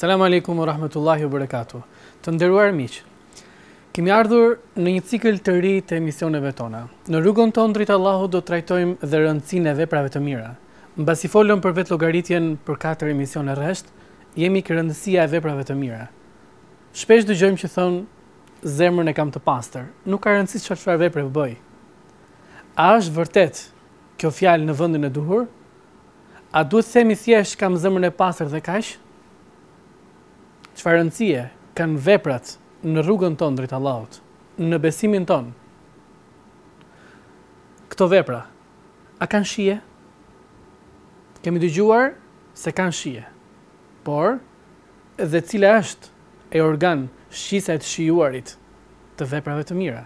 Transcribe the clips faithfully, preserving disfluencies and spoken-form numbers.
Selamu alaikum wa rahmetullahi wa barakatuh. Të nderuar miq, kemi ardhur në një cikël të ri të emisioneve tona. Në rrugën tonë drejt Allahut do të trajtojmë dhe rëndësinë e veprave të mira. Mbasi folëm për vetë llogaritjen për katër emisione rresht, jemi kë rëndësia e veprave të mira. Shpesh dëgjojmë që thonë zemrën e kam të pastër, nuk ka rëndësi çfarë vepre bëj. A është vërtet kjo fjalë në vendin e duhur? A duhet të themi thjesht kam zemrën e pastër dhe kaq? Çfarë rëndësie kanë veprat në rrugën tonë drejt Allahut, në besimin tonë? Këto vepra, a kanë shije? Kemi dëgjuar se kanë shije, por edhe cila është e organ shqisa e të shijuarit të veprave të mira?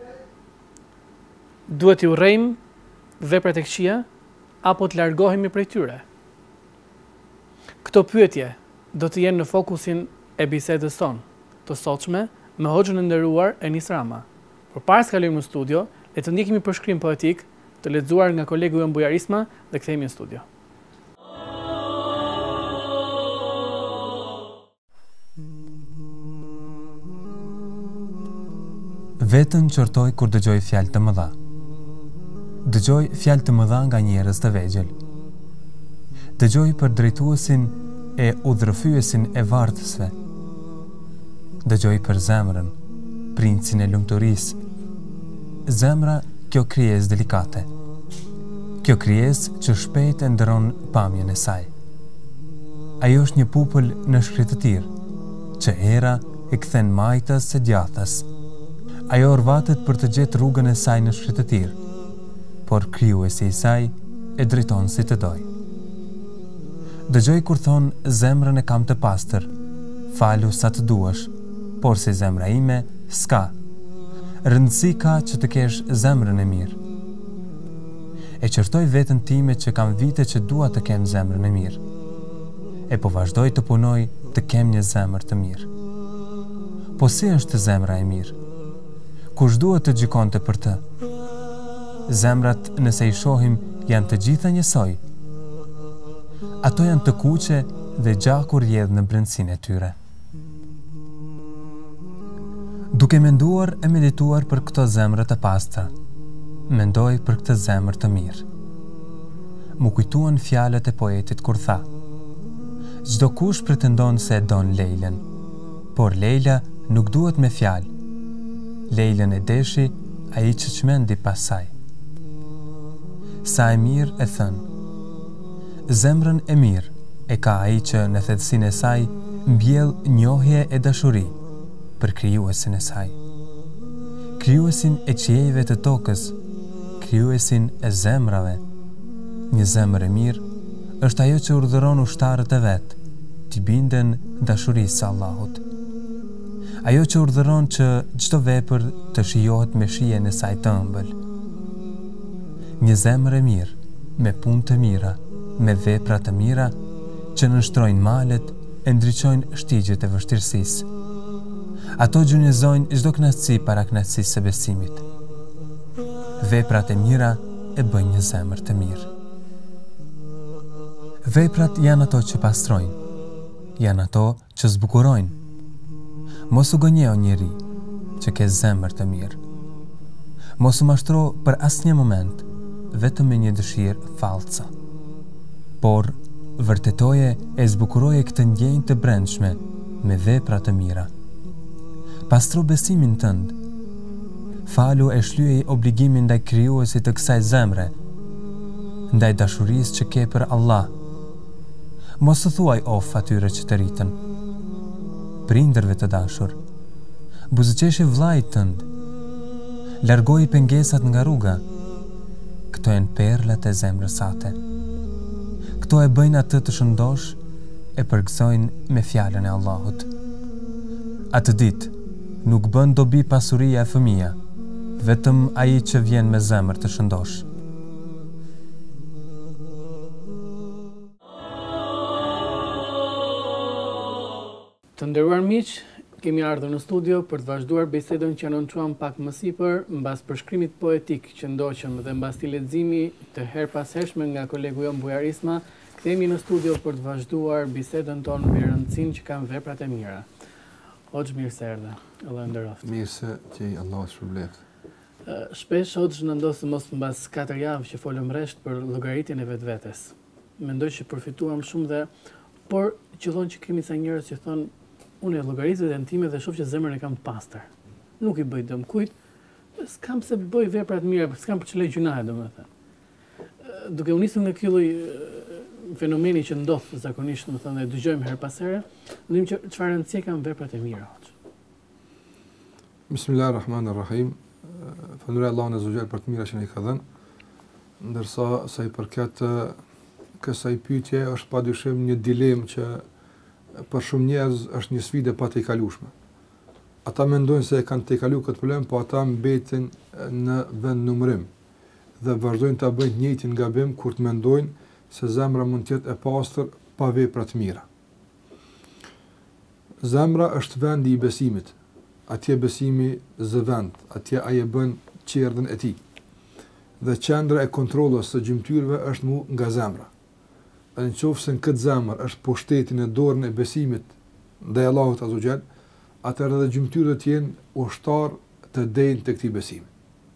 Duhet i urrejmë veprat e këqija apo të largohemi prej tyre? Këto pyetje do të jenë në fokusin e bisedës tonë të sotshme me hoxhën e nderuar Enis Rama. Përpara se kalojmë në studio, le të ndjekim një përshkrim poetik të lexuar nga kolegu ynë Bujar Isma dhe kthehemi në studio. Vetën qortoj kur dëgjoj fjalë të mëdha. Dëgjoj fjalë të mëdha nga njerëz të vegjël. Dëgjoj për drejtuesin e udhërfyesin e vartësve. Dëgjoj për zemrën, princin e lumturisë. Zemra, kjo krijesë delikate. Kjo krijesë që shpejt e ndron pamjen e saj. Ajo është një popull në shkretëtir, që era e kthen majtës së djathtas. Ajo orvatet për të gjetë rrugën e saj në shkretëtir, por krijuesi i saj e drejton si të doj. Dëgjoj kur thonë zemrën e kam të pastër, falu sa të duash, por si zemra ime s'ka. Rëndësi ka që të kesh zemrën e mirë. E qërtoj vetën time që kam vite që dua të kem zemrën e mirë. E po vazhdoj të punoj të kem një zemrë të mirë. Po si është zemra e mirë? Kush duhet të gjykonte për të? Zemrat, nëse i shohim, janë të gjitha njësoj. Ato janë të kuqe dhe gjakur rjedh në brendësinë e tyre. Duke menduar e medituar për këto zemra të pastra, mendoj për këtë zemër të mirë. Mu kujtuan fjalët e poetit kur tha: çdo kush pretendon se e don Lejlen, por Lejla nuk duhet me fjalë. Lejlen e deshi ai që çmendi pas saj. Sa e mirë e thënë. Zemrën e mirë e ka ai që në thellësinë e saj mbjell njohje e dashuri për krijuesin e saj. Krijuesin e qiejve të tokës, krijuesin e zemrave. Një zemër e mirë është ajo që urdhëron ushtarët e vet të binden dashurisë së Allahut. Ajo që urdhëron që çdo vepër të shijohet me shijen e saj të ëmbël. Një zemër e mirë, me punë të mira, me vepra të mira, që nënshtrojnë malet, e ndriçojnë shtigjet e vështirësisë. Ato gjunjëzojnë çdo kënaqësi para kënaqësisë së besimit. Veprat e mira e bëjnë një zemër të mirë. Veprat janë ato që pastrojnë, janë ato që zbukurojnë. Mos u gënjeo njeri që ke zemër të mirë. Mos u mashtro për asnjë moment vetëm me një dëshirë fallca. Por vërtetoje e zbukuroje këtë ndjenjë të brendshme me vepra të mira. Pastro besimin tënd. Falu e shlyej obligimin ndaj krijuesit të kësaj zemre, ndaj dashurisë që ke për Allah. Mos u thuaj of atyre që të rritën. Prindërve të dashur, buzëqeshi vllajt tënd. Largoji pengesat nga rruga. Këto janë perlat e zemrës sate. Këto e bëjnë atë të shëndosh, e përgëzojnë me fjalën e Allahut. Atë ditë nuk bën dobi pasuria e fëmia, vetëm ai që vjen me zemër të shëndosh. Të nderuar miq, kemi ardhur në studio për të vazhduar bisedën që anoncuam pak më sipër mbas përshkrimit poetik që ndoqëm dhe mbas t'i leximi të her pas hershme nga kolegu jon Bujar Isma, Kthehemi në studio për të vazhduar bisedën tonë mbi rëndësinë që kanë veprat e mira. Hoxh, mirë se erdhe. Allah nderoft. Mirë se që Allah shpërbleft. Shpesh Hoxh në ndosë mos mbas katër javë që folëm rresht për llogaritjen e vetvetes. Mendoj që përfituam shumë dhe por qëllon që kemi sa njerëz që thonë unë e llogarit vetën time dhe shoh që zemrën e kam të pastër. Nuk i bëj dëm kujt, s'kam pse bëj vepra të mira, s'kam për çelë gjunahe domethënë. Duke u nisur nga ky lloj fenomeni që ndodh zakonisht, më thënë, dhe dëgjojmë her pas here, ndim që çfarë rëndësie kanë veprat e mira. Bismillahirrahmanirrahim. Falënderoj Allahun azza wa jall për të mirat që na i ka dhënë. Ndërsa sa i përket kësaj pyetje është padyshim një dilemë që për shumë njerëz është një sfidë pa të kalueshme. Ata mendojnë se e kanë të kaluar këtë problem, po ata mbeten në vendnumërim dhe vazhdojnë ta bëjnë të njëjtin gabim kur të mendojnë se zemra mund të jetë e pastër pa vepra të mira. Zemra është vendi i besimit. Atje besimi zëvend, atje ai e bën qerdhën e tij. Dhe qendra e kontrollës së gjymtyrëve është mu nga zemra. Dhe në qoftë se në këtë zemër është pushteti në dorën e besimit ndaj Allahut azza wa jall, atëherë edhe gjymtyrët të jenë ushtar të denjë të këtij besimi.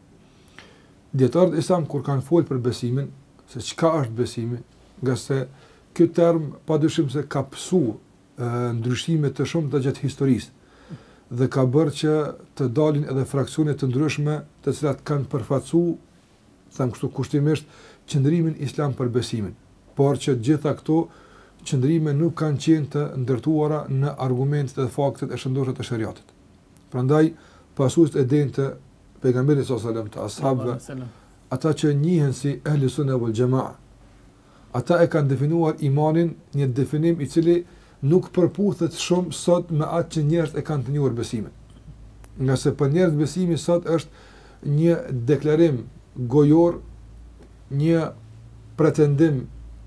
Dietarët islam kur kanë folur për besimin, se çka është besimi, nga se ky term padyshim se ka psu ndryshime të shumta gjatë historisë dhe ka bërë që të dalin edhe fraksione të ndryshme, të cilat kanë përfaqësuar, them kështu kushtimisht, qëndrimin islam për besimin, por që gjitha këto qëndrime nuk kanë qenë të ndërtuara në argumentet dhe faktet e shëndoshta të shariatit. Prandaj pasuesit e denjë të pejgamberit sallallahu alajhi wasallam, të ashabëve, ata që njihen si ehli sunna wal jamaa, ata e kanë definuar imanin një definim i cili nuk përputhet shumë sot me atë që njerëzit e kanë të njohur besimin. Nga se për njerëzit besimi sot është një deklarim gojor, një pretendim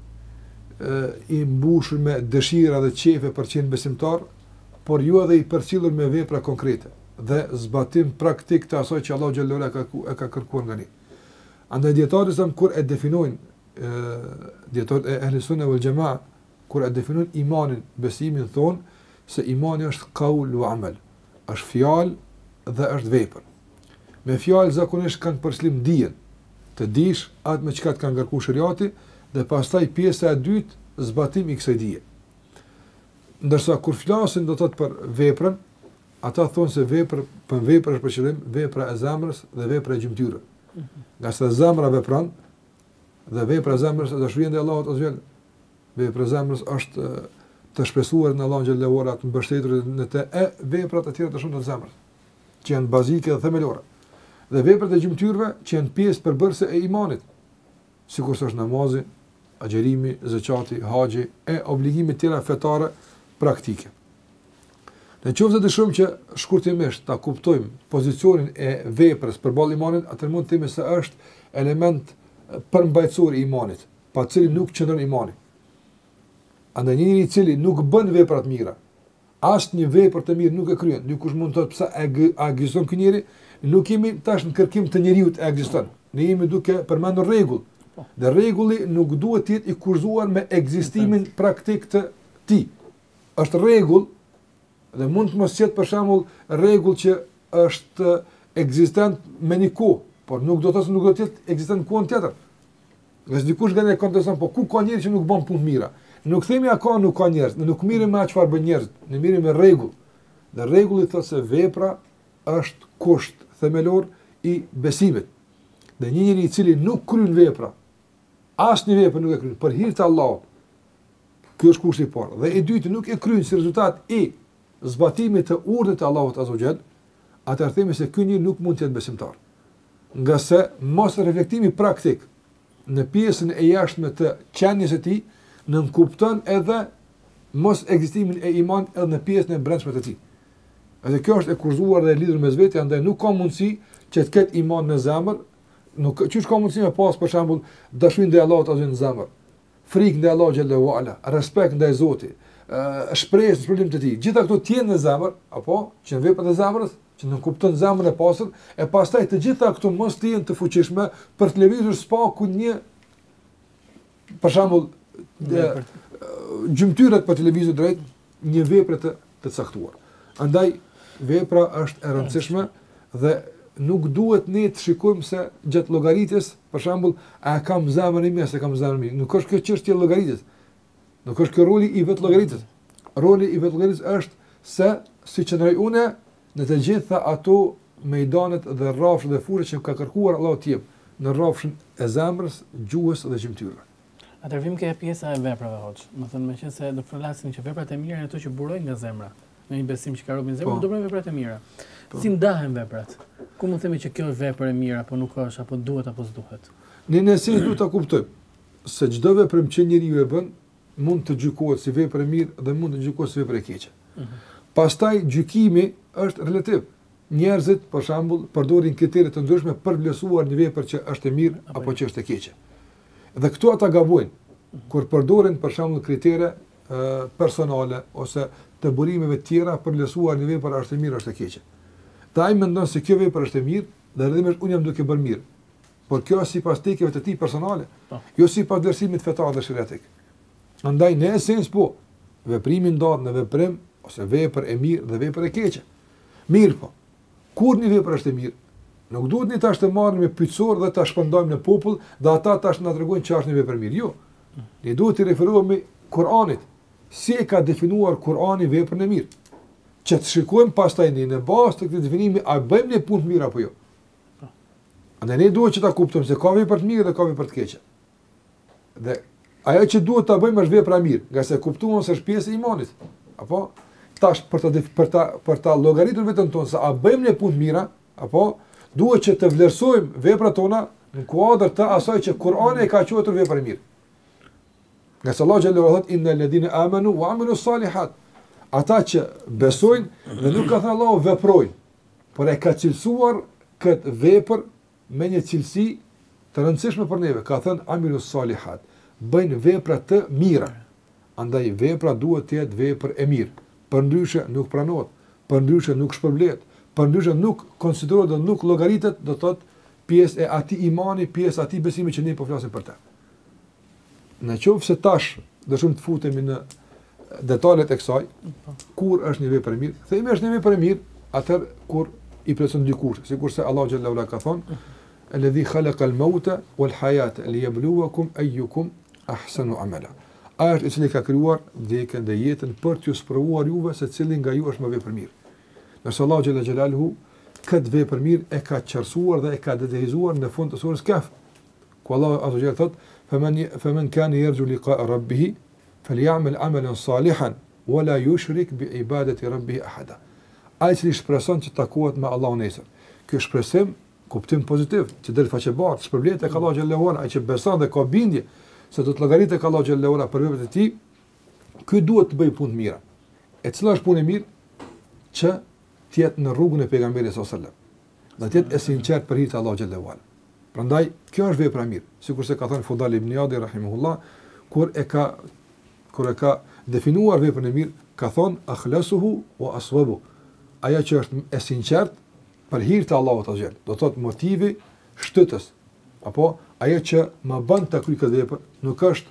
e, i mbushur me dëshira dhe qefe për qenë besimtar, por jo edhe i përcjellur me vepra konkrete dhe zbatim praktik të asaj që Allahu xhallahu ala ka e ka kërkuar nga ne. Andaj dietarët sa kur e definojnë dietarët e ehli sunna wal jamaa, kur e definojnë imanin, besimin, thonë se imani është qaul wa amal, është fjalë dhe është vepër. Me fjalë zakonisht kanë përshlim dijen, të dish atë me çka të ka ngarkuar shariati dhe pastaj pjesa e dytë zbatim i kësaj dije. Ndërsa kur flasin do të thotë për veprën, ata thonë se vepër, për vepër është për qëllim vepra e zemrës dhe vepra e gjymtyrës. Nga se zemra vepron dhe vepra e zemrës është dashuria ndaj Allahut azza wa jall. Vepra e zemrës është të shpresuar në Allahun xhallahu ala, të mbështetur në të e veprat e tjera të shumta të zemrës, që janë bazike dhe themelore. Dhe veprat e gjymtyrëve që janë pjesë përbërëse e imanit, sikur është namazi, agjerimi, zakati, haxhi e obligime të tjera fetare praktike. Në qoftë të shumë që shkurtimisht ta kuptojmë pozicionin e veprës përballë imanit, atëherë mund të themi se është element përmbajtësor i imanit, pa cilin nuk qëndron imani. Andaj njëri i cili nuk bën vepra të mira, asnjë vepër të mirë nuk e kryen, dikush mund të thotë pse ekziston ky njeri, nuk jemi tash në kërkim të njeriu të ekziston. Ne jemi duke përmendur rregull. Dhe rregulli nuk duhet të jetë i kurzuar me ekzistimin praktik të tij. Është rregull dhe mund të mos jetë për shembull rregull që është ekzistent me një kohë, por nuk do të thotë nuk do të jetë ekzistent në kohën tjetër. Nëse dikush gjen e konteston, po ku ka njerëz që nuk bën punë të mira? Nuk themi a ka nuk ka njerëz, ne nuk mirëm me çfarë bën njerëz, ne mirëm me rregull. Dhe rregulli thotë se vepra është kusht themelor i besimit. Dhe një njeri i cili nuk kryen vepra, asnjë vepër nuk e kryen për hir të Allahut. Ky është kushti i parë. Dhe i dytë nuk e kryen si rezultat i zbatimit të urdhit të Allahut azza wa jall, atëherë themi se ky njeri nuk mund të jetë besimtar. Nga se mos reflektimi praktik në pjesën e jashtme të qenies së tij nënkupton edhe mos ekzistimin e imanit edhe në pjesën e brendshme të tij. Edhe kjo është e kurzuar dhe e lidhur mes vetë, andaj nuk ka mundësi që të ketë iman në zemër, nuk çish ka mundësi me pas për shembull dashuri ndaj Allahut azh në zemër, frikë ndaj Allahut xhallahu ala, respekt ndaj Zotit, ë shpresë në shpëlim të tij. Gjitha këto të jenë në zemër, apo që në veprat e zemrës, që nënkupton zemrën e pastër, e pastaj të gjitha këto mos të jenë të fuqishme për të lëvizur spaku një për shembull gjymtyrët për televizor drejt një vepre të, të caktuar. Andaj vepra është e rëndësishme dhe nuk duhet ne të shikojmë se gjatë llogaritjes, për shembull, a kam zemrën e mirë, se kam zemrën e mirë. Nuk është kjo çështje e llogaritjes. Nuk është kjo roli i vetë llogaritjes. Roli i vetë llogaritjes është se si qëndroj unë në të gjitha ato mejdanet dhe rrafshat dhe fushët që ka kërkuar Allahu të jep, në rrafshën e zemrës, gjuhës dhe gjymtyrëve. Atëherë vim ke pjesa e veprave hoc. Do thënë meqense do flasim që veprat e mira janë ato që burojnë nga zemra. Në një besim që ka robi në zemër, do bëjmë veprat e mira. Po. Si ndahen veprat? Ku mund të themi që kjo është vepër e mirë apo nuk është, apo duhet apo s'duhet? Në esencë duhet ta kuptojmë se çdo vepër që njeriu e bën mund të gjykohet si vepër e mirë dhe mund të gjykohet si vepër e keqe. Uh -huh. Pastaj gjykimi është relativ. Njerëzit, për shembull, përdorin kritere të ndryshme për vlerësuar një vepër që është e mirë apo, apo që është e keqe. Dhe këto ata gabojnë kur përdorin për shembull kritere uh, personale ose të burimeve të tjera për vlerësuar një vepër është e mirë është e keqe. Ta ai mendon se kjo vepër është e mirë dhe rrëdhëmisht unë jam duke bërë mirë. Por kjo është sipas tekeve të tij personale, oh. jo sipas vlerësimit fetar dhe shariatik. Andaj në esencë po, veprimi ndahet në veprim ose vepër e mirë dhe vepër e keqe. Mirë po. Kur një vepër është e mirë, nuk duhet ne tash të marrim me pyetësor dhe ta shpërndajmë në popull dhe ata tash na tregojnë çfarë është një vepër e mirë. Jo. Ne duhet të referohemi Kur'anit. Si e ka definuar Kur'ani veprën e mirë? Që të shikojmë pastaj ne në bazë të këtij definimi a bëjmë ne punë të mirë apo jo. Andaj ne duhet që ta kuptojmë se ka vepër të mirë dhe ka vepër të keqe. Dhe ajo që duhet ta bëjmë është vepra e mirë, nga se kuptuam se është pjesë e imanit. Apo tash për ta për ta për ta llogaritur veten tonë se a bëjmë ne punë të mira apo duhet që të vlerësojmë veprat tona në kuadër të asaj që Kur'ani e ka quajtur vepër e mirë. Nga se Allah xhallahu ala thotë innal ladhina amanu wa amilus salihat. Ata që besojnë dhe nuk ka thënë Allahu veprojnë, por e ka cilësuar këtë vepër me një cilësi të rëndësishme për neve. Ka thënë amilus salihat. Bëjnë vepra të mira. Andaj vepra duhet të jetë vepër e mirë. Përndryshe nuk pranohet, përndryshe nuk shpërblet, përndryshe nuk konsiderohet dhe nuk llogaritet, do thotë pjesë e atij imani, pjesë e atij besimi që ne po flasim për të. Në qoftë se tash do shumë të futemi në detalet e kësaj, kur është një vepër e mirë? Themi është një vepër e mirë atëherë kur i plotson dy kushte, sikurse Allahu xhallahu ala ka thonë: "Alladhi khalaqa al-mauta wal-hayata liyabluwakum ayyukum ahsanu amala." Ai është i cili ka krijuar vdekjen dhe jetën për t'ju sprovuar juve se cili nga ju është më vepër mirë. Nëse Allahu xhallahu xhelaluhu këtë vepër mirë e ka qërësuar dhe e ka dedehizuar në fund të surës Kaf, ku Allahu azza wa jalla thotë: "Faman faman kana yarju liqa'a rabbih falyamal 'amalan salihan wa la yushrik bi ibadati rabbih ahada." Ai që shpreson që takohet me Allahun nesër. Ky shpresim kuptim pozitiv, që del faqebar, shpërblet tek Allahu xhallahu ala, ai që beson dhe ka bindje se do të llogaritet tek Allahu xhallahu ala për veprat e tij, ky duhet të bëj punë të mira. E cila është punë e mirë? Që të jetë në rrugën e pejgamberit sallallahu alajhi wasallam. Dhe të jetë e sinqert për hir të Allahu xhallahu ala. Prandaj kjo është vepra e mirë. Sikurse ka thënë Fudal ibn Iyadi rahimahullah, kur e ka kur e ka definuar veprën e mirë, ka thënë akhlasuhu wa aswabu. Ajo që është e sinqert për hir të Allahut azza wajal. Do thotë motivi shtytës. Apo ajo që më bën të kryej këtë vepër, nuk është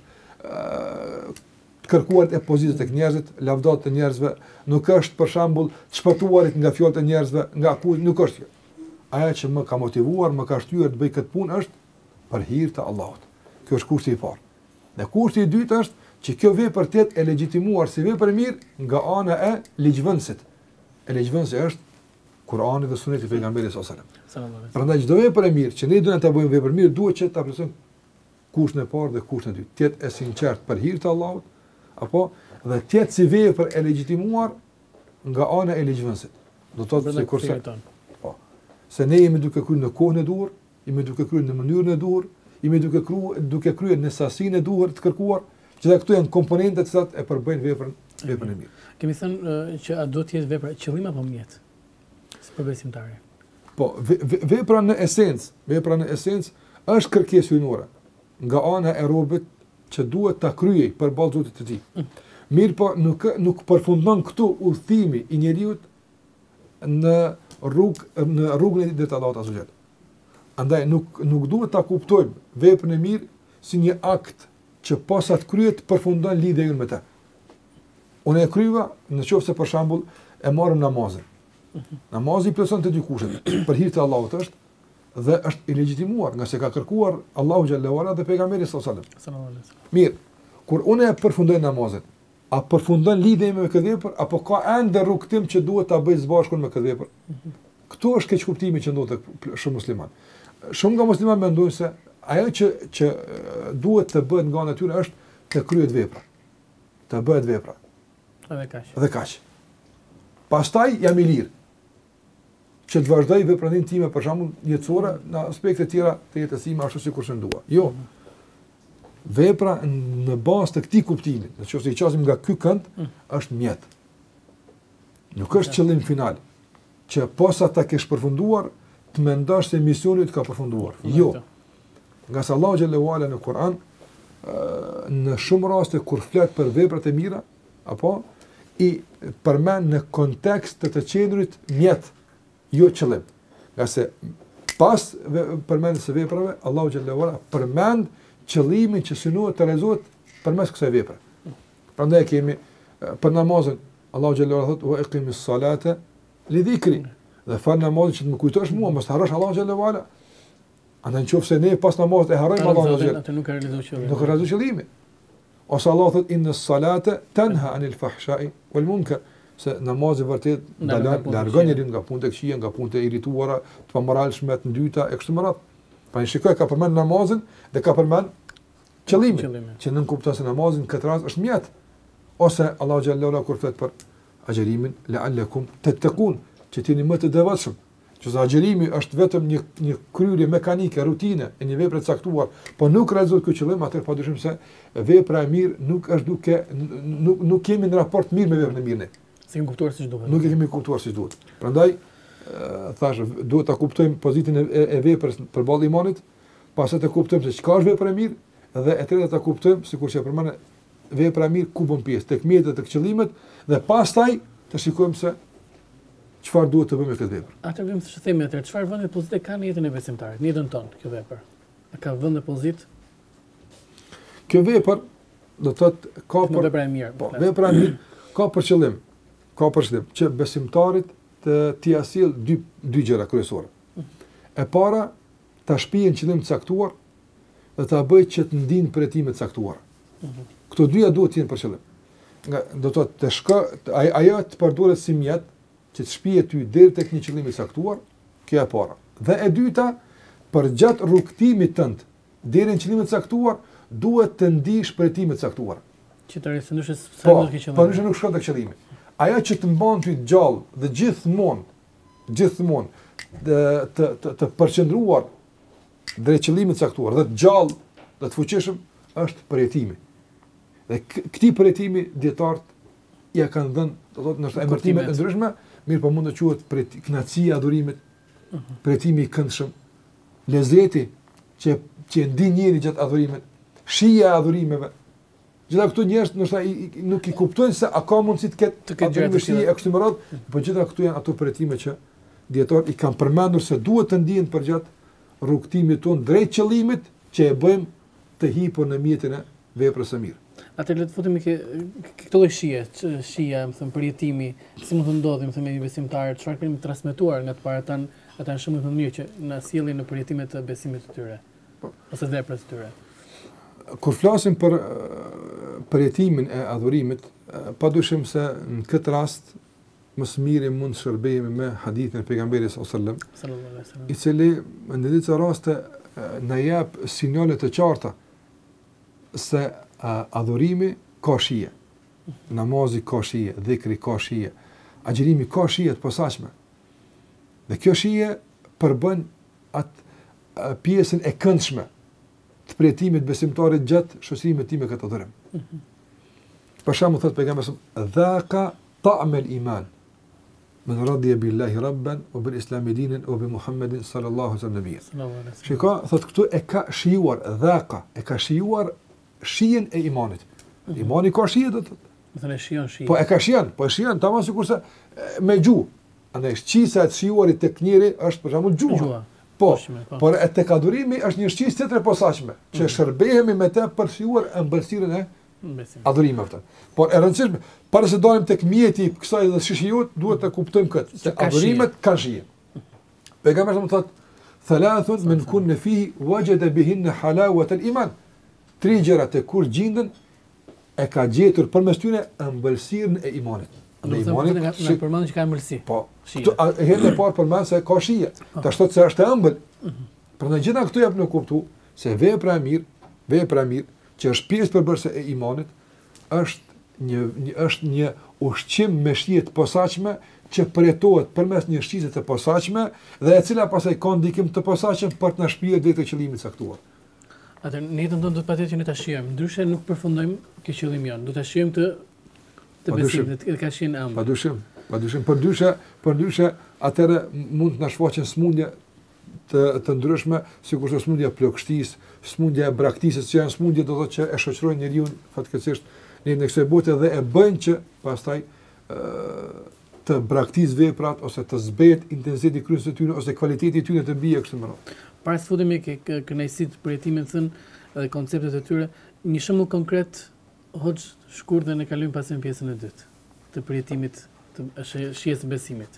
të kërkuar e pozitivit tek njerëzit, lavdat të njerëzve, nuk është për shembull të shpëtuarit nga fjalët e njerëzve, nga akuzë, nuk është kjo. Ajo që më ka motivuar, më ka shtyrë të bëj këtë punë është për hir të Allahut. Kjo është kushti i parë. Dhe kushti i dytë është që kjo vepër të jetë e legjitimuar si vepër e mirë nga ana e ligjvënësit. E ligjvënësi është Kur'ani dhe Suneti i pejgamberit sallallahu alajhi wasallam. Prandaj çdo vepër e mirë që ne duhet ta bëjmë vepër mirë, duhet që ta plotësojmë kushtin e parë dhe kushtin e dytë. Të jetë e sinqert për hir të Allahut, apo dhe të jetë si vepër e legjitimuar nga ana e ligjvënësit. Do të thotë se kurse po, se ne jemi duke kryer në kohën e duhur, jemi duke kryer në mënyrën e duhur, jemi duke kryer duke kryer në sasinë e duhur të kërkuar, që këto janë komponentet që e përbëjnë veprën veprën e mirë. Kemi thënë uh, që a duhet të jetë vepra qëllim apo mjet? Si për besimtari. Po, ve, ve, vepra në esencë, vepra në esencë është kërkesë hyjnore nga ana e robët që duhet ta kryej përballë Zotit të tij. Mm. Mirë po nuk nuk përfundon këtu udhëtimi i njeriu në rrugë në rrugën e drejtë të Allahut azza wa jalla. Andaj nuk nuk duhet ta kuptojmë veprën e mirë si një akt që posa të kryet përfundon lidhje me të. Unë e kryva, në qoftë se për shembull e marrëm namazin. Namazi plotson të dy kushtet. Për hir të Allahut është dhe është i legjitimuar, nga se ka kërkuar Allahu xhallahu ala dhe pejgamberi sallallahu alaihi wasallam. Mirë, kur unë e përfundoj namazin, a përfundon lidhja me këtë vepër apo ka ende rrugtim që duhet ta bëj së bashku me këtë vepër? Këtu është keq kuptimi që ndodhet tek shumë musliman. Shumë nga muslimanët mendojnë se ajo që që duhet të bëhet nga natyra është të kryet vepra. Të bëhet vepra. Edhe kaq. Dhe kaq. Pastaj jam i lirë që të vazhdoj veprën time për shembull jetësore në aspekte tjera të jetës sime ashtu sikur që dua. Jo. Vepra në bazë të këtij kuptimi, nëse i qasim nga ky kënd, është mjet. Nuk është qëllim final, që posa ta kesh përfunduar, të mendosh se misioni të ka përfunduar. Jo. Nga sa Allahu xhallahu ala në Kur'an, në shumë raste kur flet për veprat e mira, apo i përmend në kontekst të të qenurit mjet, jo qëllim. Nga se pas përmendjes së veprave, Allahu xhallahu ala përmend qëllimin që synohet të realizohet përmes kësaj vepre. Prandaj kemi për namazin, Allahu xhallahu ala thotë: "Wa iqimis salata li dhikri." Dhe fal namazin që të më kujtosh mua, mos harrosh Allahu xhallahu ala. Andaj nëse ne pas namazit e harrojmë Allahun xhallahu ala, atë nuk e realizoj qëllimin. Nuk e realizoj qëllimin. Ose Allah thotë: "Inna as-salata tanha 'anil fahsha'i wal munkar." Se namazi vërtet ndalon, largon njeriu nga punët e këqija, nga punët e irrituara, të pamoralshme, të ndyta e kështu me radhë. Pra i shikoj ka përmend namazin dhe ka përmend qëllimin, qëllimin. Që nën kupton se namazin në këtë rast është mjet. Ose Allahu xhallahu ala kur flet për agjerimin, la'allakum tattaqun, që t'jeni më të devotshëm. Që agjerimi është vetëm një një kryerje mekanike, rutine e një vepre të caktuar, po nuk realizohet ky qëllim, atëherë padyshim se vepra e mirë nuk është duke nuk nuk kemi në raport mirë me veprën e mirë ne. Si kemi kuptuar siç duhet. Nuk e kemi kuptuar siç duhet. Prandaj thash, duhet ta kuptojmë pozitën e, e veprës përballë imanit, pastaj të kuptojmë se çka është vepra e mirë dhe e treta ta kuptojmë sikur që përmend vepra e mirë ku bën pjesë, tek mjetet, tek qëllimet dhe pastaj të shikojmë se çfarë duhet të bëjmë me këtë vepër. Atë vim të themi atë, çfarë vend pozite ka në jetën e besimtarit, në jetën tonë kjo vepër? A ka vend pozit? Kjo vepër do të thotë ka për vepra e mirë. Po, vepra e mirë ka për qëllim, ka për qëllim që besimtarit të t'i sjell dy dy gjëra kryesore. E para, ta shpijë në qëllim të caktuar dhe ta bëjë që të ndinë për hetime të caktuara. Këto dyja duhet të jenë për qëllim. Nga do të thotë të shko ajo të përdoret si mjet që të shpije ty deri tek një qëllim i caktuar, kjo e para. Dhe e dyta, për gjatë rrugtimit tënd deri në qëllimin e caktuar, duhet të ndish për hetime të caktuara. Që të rëndësishme se Po, nuk ke qëllim. po nuk shkon tek qëllimi. Ajo që të mban ty gjallë dhe gjithmonë, gjithmonë të të të, të përqendruar drejt qëllimit të caktuar dhe të gjallë dhe të fuqishëm është përjetimi. Dhe këtij përjetimi dietarët ja kanë dhënë, do të thotë në emërtime të ndryshme, mirë po mund të quhet për kënaqësia e adhurimit, uh -huh. përjetimi i këndshëm, lezeti që që ndin njëri gjatë adhurimit, shija e adhurimeve. Gjitha këtu njerëz ndoshta nuk i kuptojnë se a ka mundësi të ketë të ketë gjëra e kështu me radhë, por gjitha këtu janë ato përjetime që dietarët i kanë përmendur se duhet të ndihen përgjatë rrugtimit tonë drejt qëllimit që e bëjmë të hipur në mjetin e veprës së mirë. Atë le të futemi ke këto lloj shije, shija, më thënë përjetimi, si mund të ndodhi, më thënë me besimtarët, çfarë kemi transmetuar nga të parat tan, ata janë shumë të mirë që na sjellin në përjetimet të besimit të tyre, ose veprës të tyre. Kur flasim për përjetimin e adhurimit, padyshim se në këtë rast më së miri mund të shërbejmë me hadithin e pejgamberit sallallahu alajhi wasallam, i cili në disa raste na jep sinjale të qarta se adhurimi ka shije, namazi ka shije, dhikri ka shije, agjerimi ka shije të posaçme. Dhe kjo shije përbën atë pjesën e këndshme të përjetimit besimtarit gjatë shoqërimit tim me këtë adhurim. Mm -hmm. Për shembull thot pejgamberi dhaqa ta'am al-iman man radiya billahi rabban wa bil islam dinan wa bi Muhammedin sallallahu alaihi wasallam. Shiko, thot këtu e ka shijuar dhaqa, e ka shijuar shijen e imanit. Mm -hmm. Imani ka shije do të thotë. Do të thënë shijon shije. Po e ka shijon, po e shijon tamam sikurse me gjuhë. Andaj shqisa e të shijuarit tek njëri është për shembull gjuha. Po, por e tek adhurimi është një shqis tjetër e posaçme, që shërbehemi me të për shijuar ëmbëlsirën e adhurimit. Por e rëndësishme, para se dalim tek mjeti i kësaj dhe shishijut, duhet të kuptojmë këtë, se adhurimet kanë shije. Pejgamberi më thotë, thalathun min kunna fihi wajada bihinna halawata al-iman. Tri gjëra të kur gjindën e ka gjetur përmes tyre ëmbëlsirën e imanit. Në imanit që përmendën që ka ëmbëlsi. Po. Herën e parë përmend se ka shije. Tash thotë se është e ëmbël. Prandaj gjitha këto jap në kuptu se vepra e mirë, vepra e mirë që është pjesë përbërëse e imanit, është një, një është një ushqim me shije të posaçme që përjetohet përmes një shqisie të posaçme dhe e cila pastaj ka ndikim të posaçëm për të na shpirë drejt të qëllimit caktuar. Atë ne do të patjetër që ne ta shijojmë, ndryshe nuk përfundojmë ke qëllimi jon. Do ta shijojmë të të besimit, të ka shijen e ëmbël. Padyshim, padyshim, përndryshe, përndryshe atëre mund të na shfaqen smundje të të ndryshme, sikur është smundja e plagështisë, smundja e braktisës, që janë smundje do të thotë që e shoqërojnë njeriu fatkeqësisht në në kësaj bote dhe e bëjnë që pastaj ë të braktis veprat ose të zbehet intensiteti i kryesë të tyre ose kvaliteti i tyre të bie kështu më radh. Para se futemi ke kënaqësitë për jetimin thënë dhe konceptet e tyre, një shembull konkret hoxh shkurt dhe ne kalojmë pas në pjesën e dytë të përjetimit të shijes së besimit.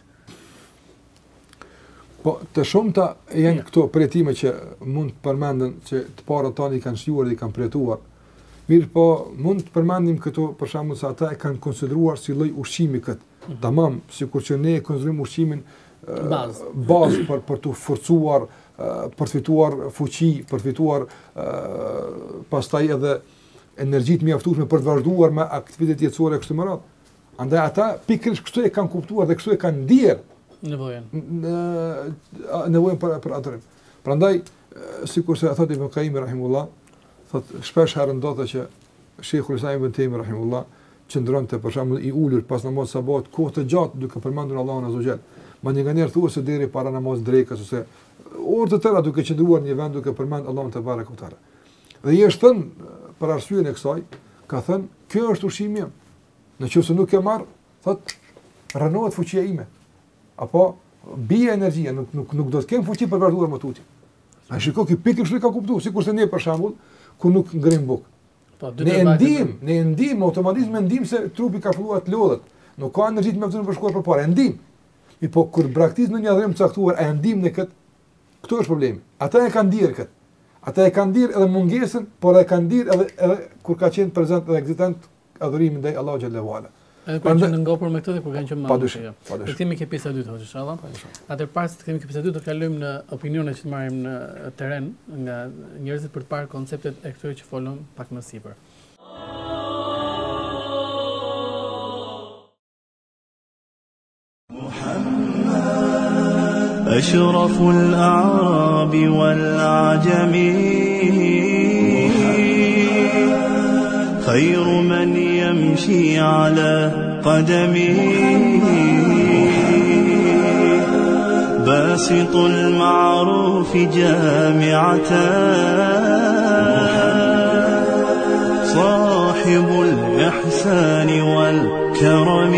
Po, të shumta janë ja. Këto përjetime që mund të përmenden që të parët tani kanë shijuar dhe i kanë përjetuar. Mirë, po mund të përmendim këto për shembull se ata e kanë konsideruar si lloj ushqimi kët. Mm-hmm. Tamam, sikur që ne e konsiderojmë ushqimin bazë bazë për për të forcuar, për të fituar fuqi, për të fituar pastaj edhe energji të mjaftueshme për të vazhduar me aktivitetet jetësore kështu më radh. Andaj ata pikërisht kështu e kanë kuptuar dhe kështu e kanë ndier nevojën. Nevojën për për adhurim. Prandaj sikur se thotë Ibn Qayyim rahimullah, thotë shpesh herë ndodhte që Sheikhul Islam Ibn Taymiyyah rahimullah qëndronte për shembull i ulur pas namazit sabat kohë të gjatë duke përmendur Allahun azza xal. Ma një nganjëherë thuhet se deri para namazit drekës ose orë të tëra duke qëndruar në një vend duke përmendur Allahun te barekuta. Dhe i është thënë për arsyeën e kësaj, ka thënë, kjo është ushqimi im. Nëse nuk e marr, thotë rënohet fuqia ime. Apo bie energjia, nuk nuk nuk do të kem fuqi për vazhduar më tutje. Ai shikoj ky pikërisht ka kuptuar, sikurse ne për shembull, ku nuk ngrim buk. Po, ne ndim, ne ndim automatizëm ndim se trupi ka filluar të lodhet. Nuk ka energji të mjaftueshme për shkuar përpara, ndim. Mi po kur braktis në një adhurim të caktuar, e ndim në kët, këtu është problemi. Ata e kanë ndier kët. Ata e kanë ndier edhe mungesën, por e kanë ndier edhe edhe kur ka qenë prezant dhe ekzistent adhurimi ndaj Allahu xhallahu ala. Edhe kur kanë ngopur me këtë dhe kur kanë qenë më. Padyshim. Ne kemi ke pjesa e dytë, hoxha, inshallah. Atë pas të kemi ke pjesa e dytë, do kalojmë në opinione që të marrim në terren nga njerëzit për të parë konceptet e këtyre që folëm pak më sipër. أشرف الأعراب والعجم خير من يمشي على قدمه باسط المعروف جامعة صاحب الإحسان والكرم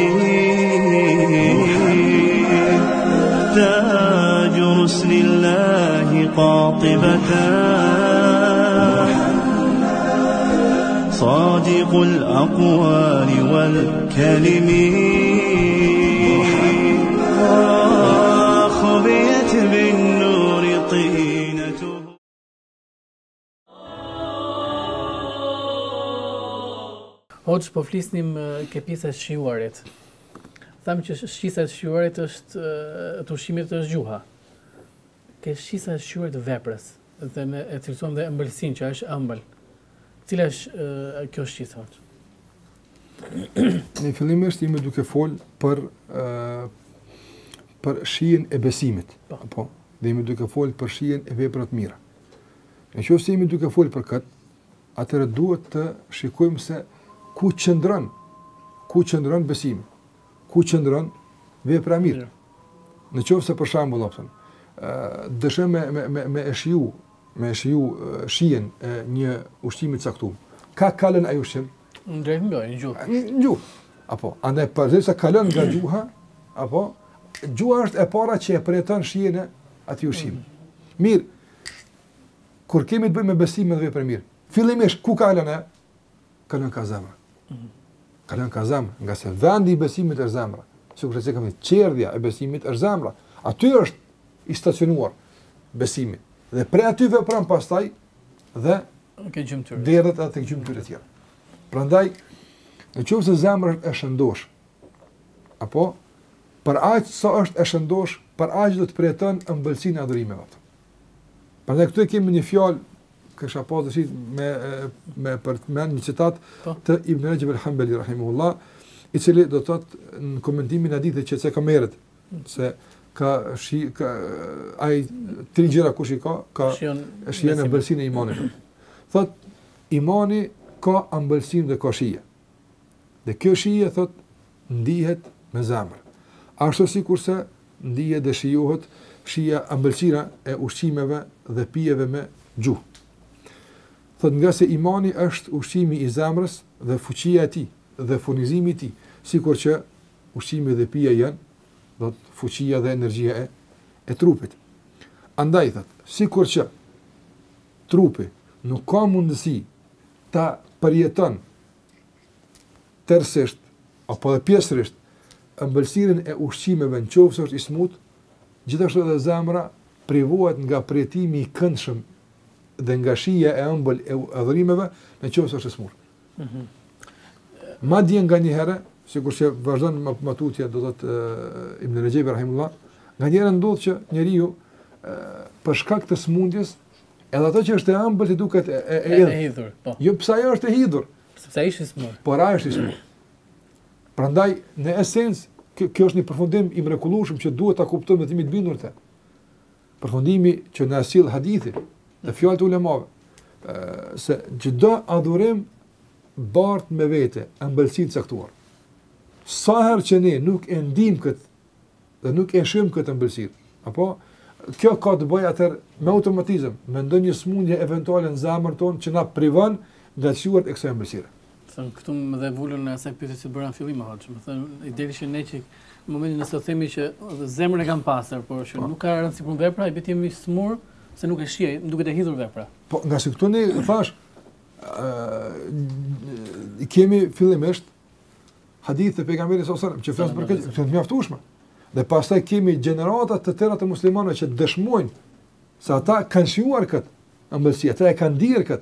تاج رسل الله قاطبة صادق الأقوال والكلم خبيت بالنور طينته. Hoxh, po flisnim ke pjesa e shijuarit. Thamë që shqisa e shijuarit është të ushqimit është gjuha. Ke shqisa e shijuarit të veprës dhe ne e cilësojmë dhe ëmbëlsinë që është ëmbël. Cila është kjo shqisa? Në fillimisht jemi duke fol për uh, për shijen e besimit. Po. Po. Dhe jemi duke fol për shijen e veprave të mira. Nëse jemi duke fol për këtë, atëherë duhet të shikojmë se ku qëndron, ku qëndron besimi, ku qëndron vepra e mirë. Në qoftë se për shembull, thon, ë dëshëm me me me me e shiju, me e shiju shijen e një ushqimi të caktuar. Ka kalën ai ushqim? Drejt mbyllë, në gjuhë. Në gjuhë. Apo, andaj përse kalon nga gjuha, apo gjuha është e para që e përjeton shijen e atij ushqimi. Mirë, kur kemi të bëjmë me besime dhe vepra mirë, fillimisht ku ka lënë? Kalon ka zemra. Kalon ka zemra, nga se vendi i besimit është zemra. Sikur se kemi qerdhja e besimit është zemra. Aty është i stacionuar besimi. Dhe prej aty vepron pastaj dhe ke gjymtyrë. Derdhet atë gjymtyrë tjera. Prandaj, nëse zemra është e shëndosh, apo për aq sa është e shëndosh, për aq do të përjeton ëmbëlsinë e adhurimeve ato. Prandaj këtu kemi një fjalë, kisha pas dëshir me me për të mend një citat të Ibn Rajab al-Hanbali rahimahullah, i cili do të thotë në komentimin e hadithit që se ka merret se ka shi ka ai tri gjëra kush i ka ka shihen ëmbëlsinë e imanit. Thot imani ka ëmbëlsinë dhe ka shije. Dhe kjo shije thot ndihet me zemër. Ashtu sikurse ndihet dhe shijohet shija ëmbëlsira e ushqimeve dhe pijeve me gjuhë. Thot nga se imani është ushqimi i zemrës dhe fuqia e tij dhe furnizimi i tij, sikur që ushqimi dhe pija janë do të fuqia dhe energjia e, e trupit. Andaj thot, sikur që trupi nuk ka mundësi ta përjeton tërësisht apo edhe pjesërisht ëmbëlsirën e ushqimeve nëse është i smut, gjithashtu edhe zemra privohet nga përjetimi i këndshëm dhe nga shija e ëmbël e adhurimeve nëse është e smur. Mhm. Madje nga një herë, sikur që vazhdon më matutja do të thotë Ibn Rajab rahimullah, nga një herë ndodh që njeriu për shkak të smundjes, edhe ato që është e ëmbël i duket e, e, e, e hidhur, po. Jo pse ajo është e hidhur, sepse ai është i smur. Por ai është i smur. Prandaj në esencë kjo, kjo është një përfundim i mrekullueshëm që duhet ta kuptojmë dhe të jemi të bindur te. Përfundimi që na sill hadithi dhe fjalët e ulemave, se çdo adhurim bart me vete ëmbëlsinë caktuar. Sa herë që ne nuk e ndijmë këtë dhe nuk e shohim këtë ëmbëlsirë, apo kjo ka të bëjë atë me automatizëm, me ndonjë smundje eventuale në zemrën tonë që na privon nga shuart e kësaj ëmbëlsire. Thënë këtu më dhe vulën në asaj pyetje që bëra në fillim, hoxh, më thënë i deri që ne që në momentin nëse themi që zemrën e kam pastër, por që nuk ka rëndësi për vepra, i bëti jemi smur se nuk e shijej, nuk e hidhur vepra. Po nga se këtu ne thash i kemi fillimisht hadith e pejgamberit sallallahu alajhi wasallam që flas për këtë, që të mjaftueshme. Dhe pastaj kemi gjenerata të tjera të muslimanëve që dëshmojnë se ata kanë shijuar këtë ëmbëlsi, ata e kanë ndier këtë.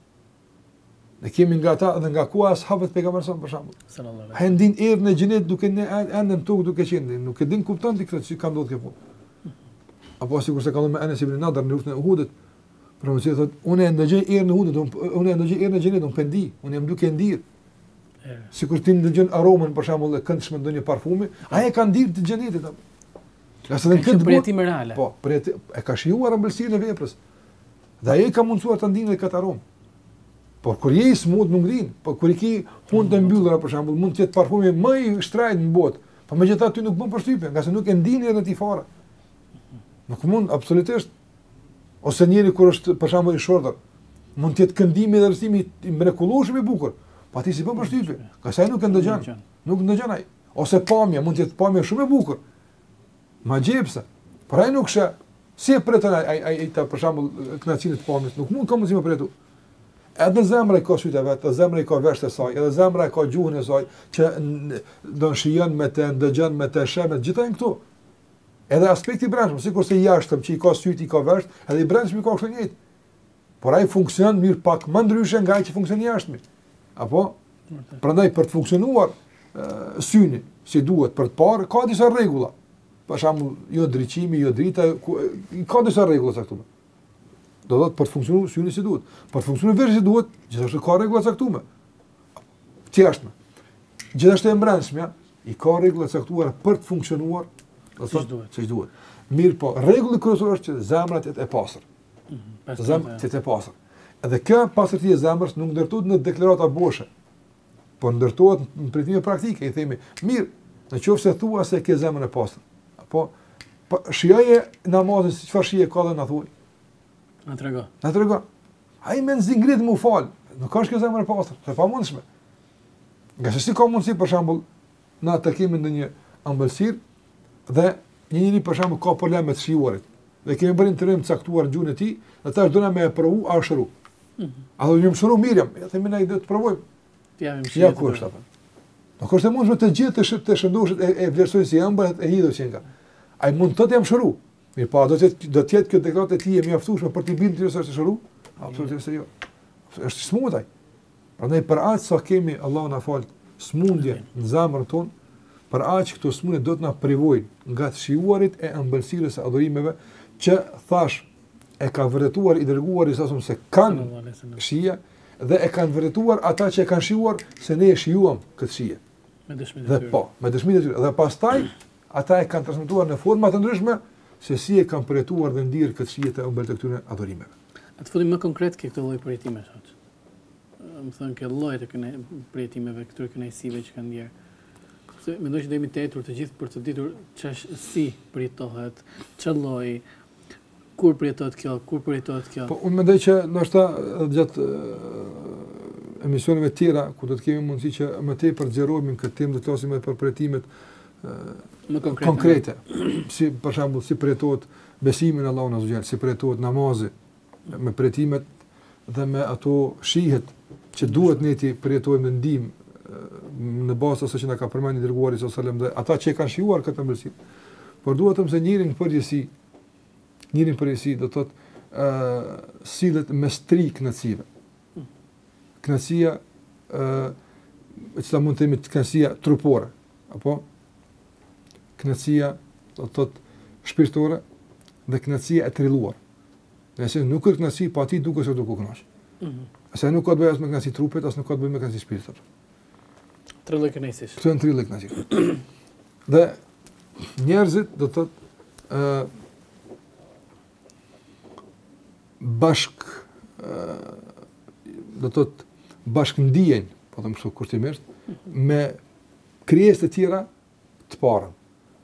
Ne kemi nga ata dhe nga ku ashabët pejgamberit sallallahu alajhi wasallam për shembull. Sallallahu alajhi wasallam. Hendin erë në xhenet duke ne ende në tokë duke qenë, nuk e din kupton ti këtë si ka ndodhur kjo punë. Apo sikur se ka ndodhur me Anas ibn Nadr në luftën e Uhudit. Por më thotë, unë e ndëgjoj erë në Uhudit, unë e ndëgjoj erë në xhenet, unë pendi, unë jam duke ndier. Sikur ti ndëgjon aromën për shembull e këndshme ndonjë parfumi, ai e ka ndier të xhenetit apo. Qase në këtë përjetim reale. Po, përjetim e ka shijuar ëmbëlsinë e veprës. Dhe ai ka mundsuar të ndinë këtë aromë. Por kur je i smut nuk ndin, por kur i ke punë të mbyllura për shembull, mund të jetë parfumi më i shtrajt në botë, por megjithatë ty nuk bën përshtypje, nga se nuk e ndin edhe ti fare. Nuk mund absolutisht. Ose njëri kur është për shembull i shordër, mund të jetë këndimi dhe rrësimi i mrekullueshëm i bukur, po ti si bën përshtypje, ka sa ai nuk e ndëgjon. Nuk ndëgjon ai. Ose pamja, mund të jetë pamje shumë e bukur. Ma gjepse. Por ai nuk shë, si e preton ai ai ta për shembull kënaqësinë të pamjes, nuk mund ka mundësi më pretu. Edhe zemra i ka sytë e vetë, edhe zemra i ka veshët e saj, edhe zemra i ka gjuhën e saj, që do në shijon me të, ndëgjon me të, shemet, gjitha në këtu. Edhe aspekti i brendshëm, sikur se jashtëm që i ka sytë, i ka veshët, edhe i brendshëm i ka kështu njëjtë. Por ai funksionon mirë pak më ndryshe nga ai që funksionon jashtëmi. Apo? Prandaj për të funksionuar syni si duhet për të parë, ka disa rregulla. Për shembull, jo drejtimi, jo drita, ka disa rregulla caktuara. Do të thotë për të funksionuar syni si duhet. Për të funksionuar vetë si duhet, gjithashtu ka rregulla caktuara. Të jashtme. Gjithashtu e brendshmja i ka rregulla caktuara për të funksionuar, do të thotë siç duhet. Mirë po, rregulli kryesor është që zemra të jetë e pastër. Të zemra të jetë e pastër. Edhe kjo pastërtia e zemrës nuk ndërtohet në deklarata boshe, por ndërtohet në pritime praktike. I themi, mirë, nëse thua se ke zemrën e pastër, apo shijoje namazin si çfarë shije ka dhe na thuaj. Na trego. Na trego. Ai më nxingrit më fal. Nuk ka shkë zemër e pastër, është pa mundshme. Nga se si ka mundsi për shembull në takimin ndonjë ëmbëlsir dhe një njeri për shembull ka probleme të shijuarit. dhe kemi bërë interim caktuar në gjuhën e tij, dhe tash dona me e provu a shëru. A do një mësuru mirëm, ja themi na i do të provojmë. Ja, Ja ku është apo. Nuk është e mundshme të gjithë të, sh të shëndoshët e, e vlerësojnë si ëmbël e hidhur që nga. Ai mund të të jam shëru. Mirë, po do të do të jetë kjo deklaratë e tij e mjaftueshme për të bindur se është shëru? Absolutisht jo. Është smundaj. Prandaj për aq sa kemi Allahu na fal smundje në zemrën tonë, për aq këto smundje do të na privojnë nga të shijuarit e ëmbëlsirës së adhurimeve që thash e ka vërtetuar i dërguari sa se kanë shije dhe e kanë vërtetuar ata që e kanë shijuar se ne e shijuam këtë shije. Me dëshmitë e Dhe tyre. po, me dëshmitë e tyre. Dhe pastaj ata e kanë transmetuar në forma të ndryshme se si e kanë përjetuar dhe ndirë këtë shije të ëmbël të këtyre adhurimeve. A të futim më konkret ke këtë lloj përjetime sot. Më thënë ke llojet e këne përjetimeve, këtyre kënaqësive që kanë ndjerë. Se mendoj që do jemi të etur të gjithë për të ditur ç'është si përjetohet, ç'ë lloj, kur përjetohet kjo, kur përjetohet kjo. Po unë mendoj që ndoshta gjatë uh, emisioneve të tjera ku do të kemi mundësi që më tepër të zgjerohemi këtë temë, do të flasim edhe për përjetimet uh, më konkrete. konkrete. Si për shembull si përjetohet besimi në Allahun azza wajal, si përjetohet namazi me përjetimet dhe me ato shihet që duhet ne ti përjetojmë në ndihmë në bazë asaj që na ka përmendur dërguari sallallahu alajhi wasallam dhe ata që kanë shijuar këtë ëmbëlsi. Por duhet të mësoj njërin në përgjithësi, njërin në përgjithësi do të thotë ë sillet mes tri kënaqësive. Kënaqësia ë që mund të themi kënaqësia trupore, apo kënaqësia do të thotë shpirtore dhe kënaqësia e trilluar. Nëse nuk është kënaqësi, pa ti duket se do ku kënaq. Mhm. Asa nuk ka të bëjë as me kënaqësi trupit, as nuk ka të bëjë me kënaqësi shpirtit. Tre lloj kënaqësish. Këto janë tri lloj kënaqësi. Dhe njerëzit do të thotë ë bashk ë do të thotë bashk ndihen, po them kështu kushtimisht, me krijesë të tjera të parën.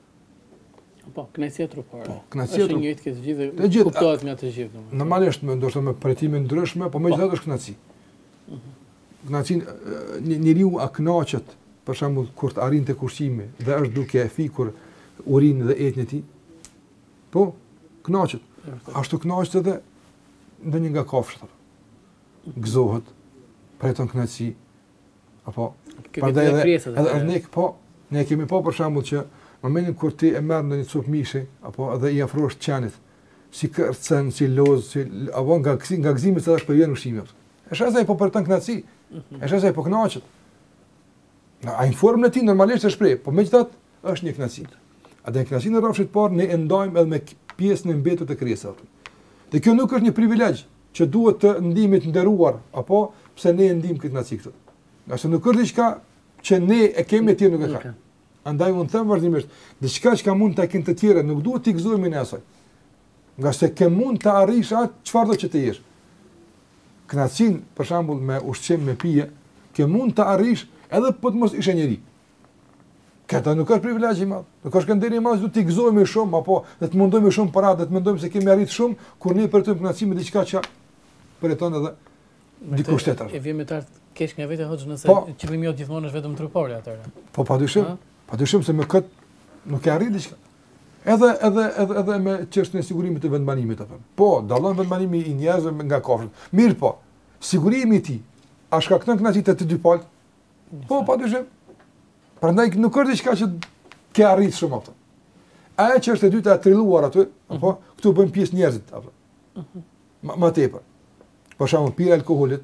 Po, kënaqësia trupore. Po, kënaqësia është trup- njëjtë këtë gjithë, Të gjithë, kuptohet nga të gjithë. domethënë. Normalisht më ndoshta me përjetime ndryshme, po megjithatë është kënaqësi. Kënaqësi një njeriu a kënaqet për shembull kur të arrin te ushqimi dhe është duke e fikur urinë dhe etjen e tij. Po, kënaqet. Ashtu kënaqet edhe ndonjë nga kafshët. Gëzohet, preton kënaqësi. Apo Këtë edhe krijesat. e edhe tyre. ne po, ne kemi po për shembull që në momentin kur ti e merr ndonjë copë mishi apo edhe i afrosh qenit, si kërcen, si loz, si apo nga gëzi- nga gëzimi që dash për vjen ushqimi. Është asaj po preton kënaqësi. Është asaj po kënaqet. Na ai formën e tij normalisht është shpreh, po megjithatë është një kënaqësi. A dhe kënaqësinë në rrafshit parë ne e ndajmë edhe me pjesën e mbetur të krijesave. Dhe kjo nuk është një privilegj që duhet të ndihemi të nderuar, apo pse ne e ndihmë këtë kënaqësi këtu. Nga se nuk është diçka që ne e kemi ti nuk e ka. Nuk e. Andaj unë them vazhdimisht, diçka që mund ta kenë të tjerë, nuk duhet t'i gëzojmë në asaj. Nga se ke mund të arrish atë çfarë do që të jesh. Kënaqësinë, për shembull, me ushqim, me pije, ke mund të arrish edhe po të mos ishe njeri. Këta nuk është privilegj i madh. Nuk është kënderi i madh, duhet t'i gëzojmë shumë apo dhe të mundojmë shumë para, dhe të mendojmë se kemi arritur shumë kur ne përtojmë kënaqësi me diçka që përjeton edhe dikush tjetër. E vjen me tart keq nga vetë hoxh nëse Po. qëllimi jot gjithmonë është vetëm trupore atëherë. Po padyshim, Ha? padyshim se me kët nuk e arrit diçka. Edhe edhe edhe edhe me çështën e sigurimit të vendbanimit apo. Po, dallon vendbanimi i njerëzve nga kafshët. Mirë po, sigurimi i tij a shkakton kënaqësi të të dy palët? Po, padyshim. Prandaj nuk është diçka që ke arrit shumë ato. Ajo që është e dyta e trilluar aty, apo këtu bën pjesë njerëzit apo. Ma, ma tepër. Për shembull, pirja e alkoolit,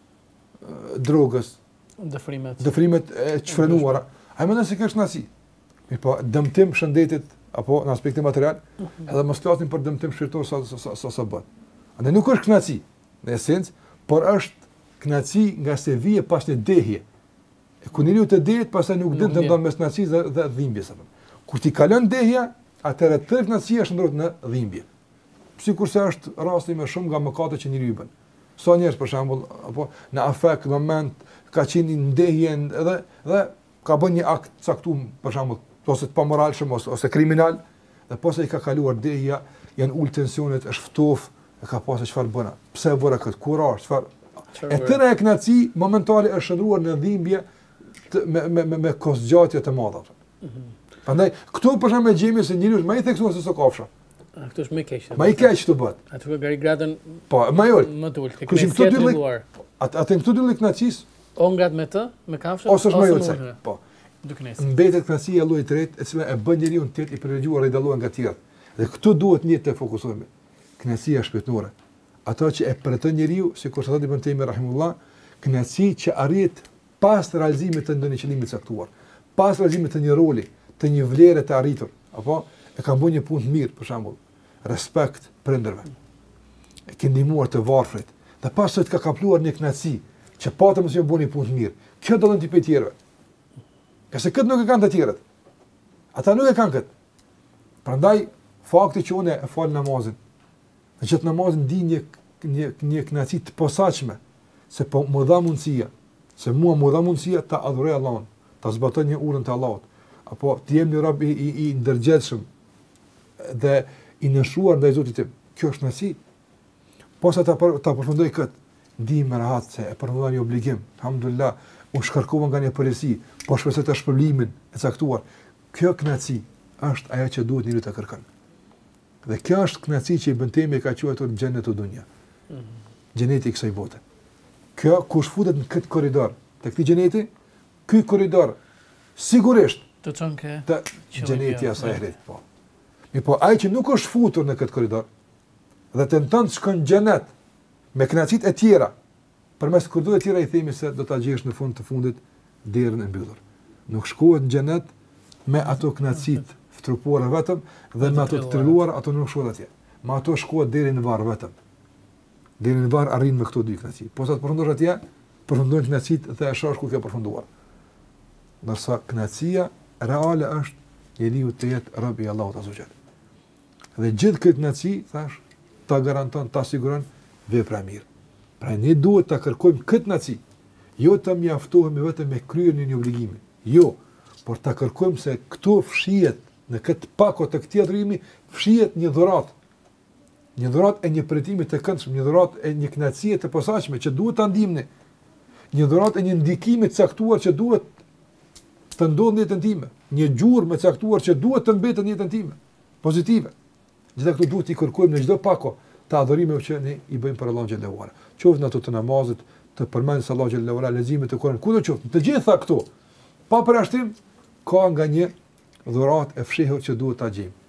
ë, drogës, Dëfrimet. dëfrimet e çfrenuara. Ai mendon se kjo është kënaqësi. Mirë po, dëmtim shëndetit apo në aspektin material, edhe mos flasim për dëmtim shpirtëror sa sa sa, sa, sa bën. Andaj nuk është kënaqësi në esencë, por është kënaqësi nga se vije pas një dehje. E kur njeriu të dehet, pastaj nuk din të ndon mes kënaqësisë dhe, dhe dhimbjes apo. Kur ti kalon dehja, atëherë tërë kënaqësia është ndrohet në dhimbje. Sikurse është rasti me shumë nga mëkatet që njeriu bën. Sa njerëz për shembull, apo në afekt, në moment ka qenë në ndehje edhe dhe ka bën një akt caktuar për shembull, ose të pamoralshëm ose, ose kriminal, dhe posa i ka kaluar dehja, janë ul tensionet, është ftof, e ka pasur çfarë bëna. Pse e bëra këtë? Kurazh, çfarë? E tëra e kënaqësi momentale është shndruar në dhimbje të, me me me, me kosgjatje të madha. Prandaj këtu për shembull gjejmë se njeriu është më i theksuar se sa kafsha. Këtu është më keq. Ma i keq të bëhet. Atë gari gradën Po, më jol. më të ulët. Kushim këto dy lloj. Atë atë këto dy lloj kënaqësisë o ngrat me të, me kafshën, ose është më jol. Po. Duke nesër. Mbetet kënaqësia e llojit të tretë, e cila e bën njeriu të jetë i privilegjuar i dalluar nga të tjerë. Dhe këtu duhet një të fokusohemi. Kënaqësia shpirtërore. Ato që e pretendon njeriu, sikur thotë Ibn Taymi rahimullah, kënaqësi që arrit pas realizimit të ndonjë qëllimi të caktuar, pas realizimit të një roli, të një vlere të arritur, apo e ka bën një punë të mirë, për shembull, respekt prindërve. E ke ndihmuar të varfrit, dhe pas të ka kapluar një kënaqësi që patëm se bëni punë të mirë. Kjo do të ndipë të tjerëve. Qase këtë nuk e kanë të tjerët. Ata nuk e kanë këtë. Prandaj fakti që unë e fal namazin, në çet namazin di një një një kënaqësi të posaçme, se po më dha mundësia, se mua më dha mundësia ta adhuroj Allahun, ta zbatoj një urën të Allahut, apo të jem një rob i, i, i ndërgjegjshëm dhe i nëshuar ndaj Zotit tim. Kjo është kënaqësi. Posa ta ta përfundoj këtë, di me rahat se e përfundova një obligim. Alhamdulillah, u shkarkova nga një përgjegjësi, po shpresoj të shpërblimin e caktuar. Kjo kënaqësi është ajo që duhet njeriu të kërkon. Dhe kjo është kënaqësi që Ibn Taymi ka quajtur xhenetu dunya. Xheneti i kësaj bote. Kjo kush futet në këtë korridor, te këtij xheneti, ky korridor sigurisht të çon ke të xheneti i ahiret, po. Mi po ai që nuk është futur në këtë korridor dhe tenton të shkon në xhenet me kënaqësitë e tjera, përmes kurdove të tjera i themi se do ta gjesh në fund të fundit derën e mbyllur. Nuk shkohet në xhenet me ato kënaqësitë trupore vetëm dhe me ato të trilluar, ato nuk shkohet atje. Me ato shkohet deri në varr vetëm. Deri në varr arrin me këto dy kënaqësi. Po sa të përfundosh atje, përfundojnë kënaqësitë dhe e shoh ku ke përfunduar. Ndërsa kënaqësia reale është njeriu të jetë rob i Allahut azza xal. Dhe gjithë këtë kënaqësi, thash, ta garanton, ta siguron vepra mirë. Pra ne duhet ta kërkojmë këtë kënaqësi, jo të mjaftohemi vetëm me kryerjen e një obligimi. Jo, por ta kërkojmë se këtu fshihet në këtë pako të këtij adhurimi, fshihet një dhuratë. Një dhuratë e një pritimi të këndshëm, një dhuratë e një kënaqësie të posaçme që duhet ta ndihmni. Një dhuratë e një ndikimi të caktuar që duhet të ndodhë në jetën time, një gjurmë të caktuar që duhet të mbetet në jetën time, pozitive. Gjitha këto duhet i kërkojmë në çdo pako të adhurimeve që ne i bëjmë për Allahun xhallahu ala. Qoftë në ato të namazit, të përmendjes Allahut xhallahu ala, leximit të Kuranit, kudo qoftë, të gjitha këto, pa përjashtim, ka nga një dhuratë e fshehur që duhet ta gjejmë.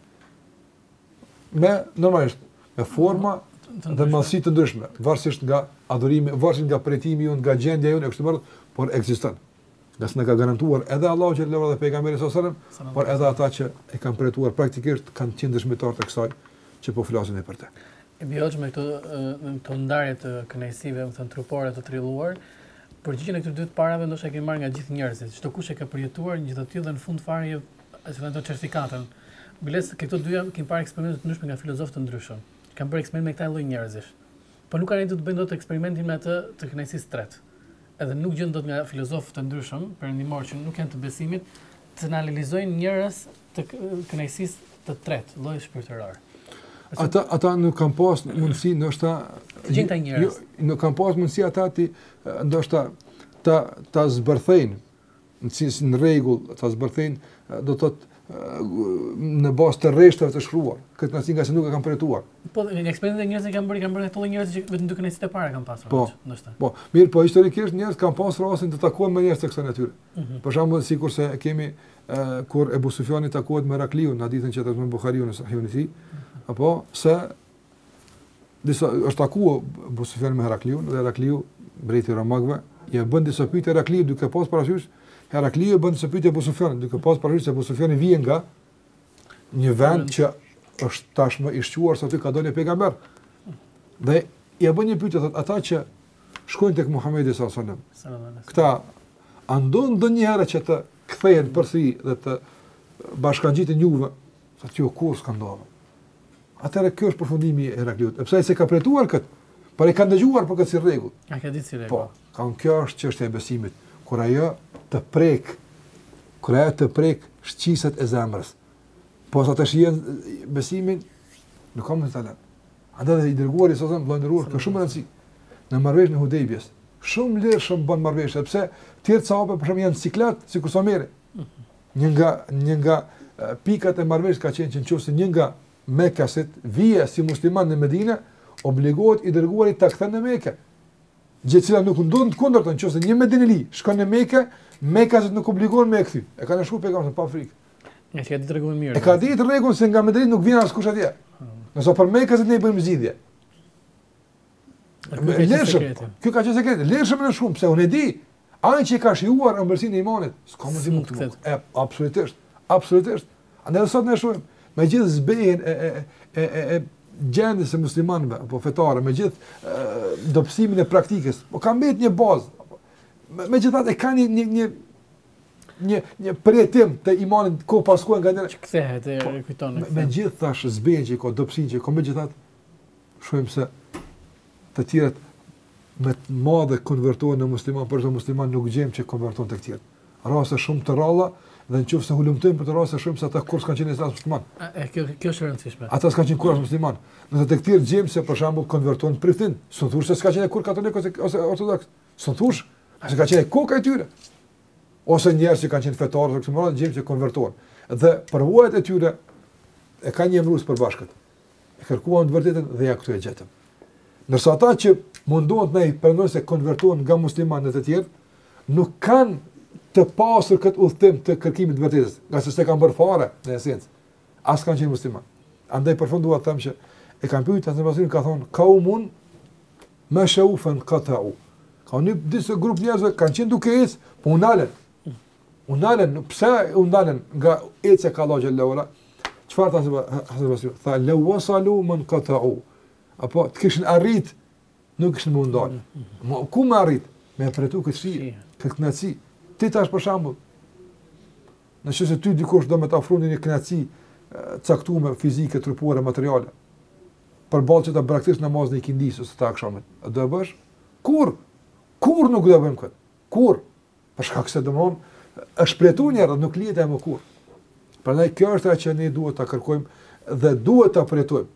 Me normalisht me forma dhe mallësi të ndryshme, varësisht nga adhurimi, varësisht nga pritimi jon, nga gjendja jon e kështu me radhë, por ekziston. Nga s'na ka garantuar edhe Allahu xhallahu ala dhe pejgamberi sallallahu alajhi wasallam, por edhe ata që e kanë prituar praktikisht kanë qenë dëshmitar të kësaj që po flasin e për të. E bjoç me këto këto ndarje të kënaqësive, më thënë trupore të trilluar, përgjigjen e këtyre dy të parave ndoshta e kemi marrë nga gjithë njerëzit. Çdo kush e ka përjetuar gjithë aty dhe në fund fare jep ato certifikatën. Biles këto dyja kemi parë eksperimente të ndryshme nga filozofë të ndryshëm. Kanë bërë eksperimente me këta lloj njerëzish. Po nuk kanë të bëjnë dot eksperimentin me atë të kënaqësisë tretë. Edhe nuk gjën dot nga filozofë të ndryshëm, perëndimor që nuk janë të besimit, të analizojnë njerëz të kënaqësisë të tretë, lloji shpirtëror. Ata ata nuk kanë pas mundësi ndoshta gjën ta njerëz. Jo, nuk kanë pas mundësi ata ti ndoshta ta ta zbërthejnë në në rregull, ta zbërthejnë, do të thotë në bazë të rreshtave të shkruar. Këtë nasi nga se nuk e kanë përjetuar. Po në eksperimentet e njerëzve kanë bërë, kanë bërë ato njerëz që vetëm dy kënaqësitë e para kanë pasur. Po, ndoshta. Po, mirë, po historikisht njerëz kanë pasur rastin të takohen me njerëz të kësaj natyre. Mm -hmm. Për shembull, sikurse kemi uh, kur Ebu Sufjani takohet me Herakliun, në hadithin që transmeton Buhariu në Sahihun e tij, apo se disa është takuar Ebu Sufjani me Herakliun dhe Herakliu, mbreti i Romakëve, i bën disa pyetje Herakliut duke pas parasysh Herakliu bën disa pyetje Ebu Sufjanit, duke pas parasysh se Ebu Sufjani vjen nga një vend që është tashmë i shquar sa aty ka dalë pejgamber. Dhe ja bën një pyetje, thotë ata që shkojnë tek Muhamedi sallallahu alaihi wasallam. Këta andon ndonjëherë që të kthehen përsëri dhe të bashkangjiten juve, sa ti u kurs kanë ndodhur. Atëherë kjo është përfundimi i Herakliut. Pse ai s'e ka pretuar kët? Por e kanë dëgjuar për këtë si rregull. A ka ditë si rregull? Po, kanë kjo është çështja e besimit. Kur ajo të prek, kur ajo të prek shqiset e zemrës. Po sa të shihen besimin, nuk kam të talent. Andaj i dërguari sa thon vllajëruar, ka shumë rëndësi. Në marrëveshjen e Hudejbes, shumë lirë shumë bën marrëveshje, sepse tjerë sahabe për shembull janë ciklet, sikur sa merre. Një nga një nga pikat e marrëveshjes ka qenë që nëse një nga Mekasit, vije si musliman në Medinë, obligohet i dërguari ta kthen në Mekë. Gjë cila nuk ndodh të kundërtën, nëse një Medineli shkon në Mekë, Mekasit nuk obligohen me e kthy. E kanë shkuar pejgamberin pa frikë. E ka ditë rregull mirë. E ka ditë rregull se nga Medineli nuk vjen askush atje. Nëse për Mekasit ne i bëjmë zgjidhje. Lëshëm. Kjo ka qenë sekret. Lëshëm në shumë, pse unë e di. Ai që ka shijuar ëmbëlsinë e imanit, s'ka mundësi mund të thotë. E absolutisht, absolutisht. Andaj sot ne shohim me gjithë zbehen e e e e, e gjendjes së muslimanëve apo fetare, me gjithë dobësimin e praktikës, po ka mbetë një bazë. Megjithatë e kanë një një një një përjetim të imanit ko pas kohë nga që kthehet e rikujton. Me gjithë thash zbehen që ka dobësinë që ka megjithatë shohim se të tjerët me të madhe konvertohen në musliman, por të musliman nuk gjejmë që konvertohen tek tjerë. Raste shumë të rralla dhe nëse hulumtojmë për të raste shumë se ata kur s'kan qenë as musliman. E kjo kjo është e rëndësishme. Ata s'kan qenë kur as musliman. Nëse tek tjerë gjejmë se për shembull konvertohen priftin, s'u thosh se s'ka qenë kur katolik ose, ose ortodoks. S'u thosh, as ka qenë koka e tyre. Ose njerëz që kanë qenë fetarë ose kështu gjejmë se konvertohen. Dhe përvojat e tyre e kanë një emërus për bashkët. E kërkuan të vërtetën dhe ja këtu e gjetëm. Ndërsa ata që mundohen të pretendojnë se konvertohen nga muslimanët e tjerë, nuk kanë të pasur këtë udhtim të kërkimit të vërtetës, nga se s'e kanë bërë fare në esencë. As kanë qenë musliman. Andaj përfundua të them që e kanë pyetur atë pasurin ka thonë kaumun mashaufan qata'u. Ka një disa grup njerëzve kanë qenë duke ecë, po u ndalen. U ndalen, pse u ndalen nga ecja ka Allahu xhallahu ala? Çfarë thanë? Tha law wasalu man qata'u. Apo të kishin arrit, nuk kishin mund dalë. Ku më arrit? Me përtu këtë shi, këtë kënaci. Ti tash për shembull, nëse ty dikush do me të ofroni një kënaci caktuar fizike, trupore, materiale, për ballë që ta braktis namazin e kindis ose të akşamit, a do e bësh? Kur? Kur nuk do e bëjmë këtë? Kur? Për shkak se domthon është shpletuar njerëz, nuk lihet më kur. Prandaj kjo është ajo që ne duhet ta kërkojmë dhe duhet ta përjetojmë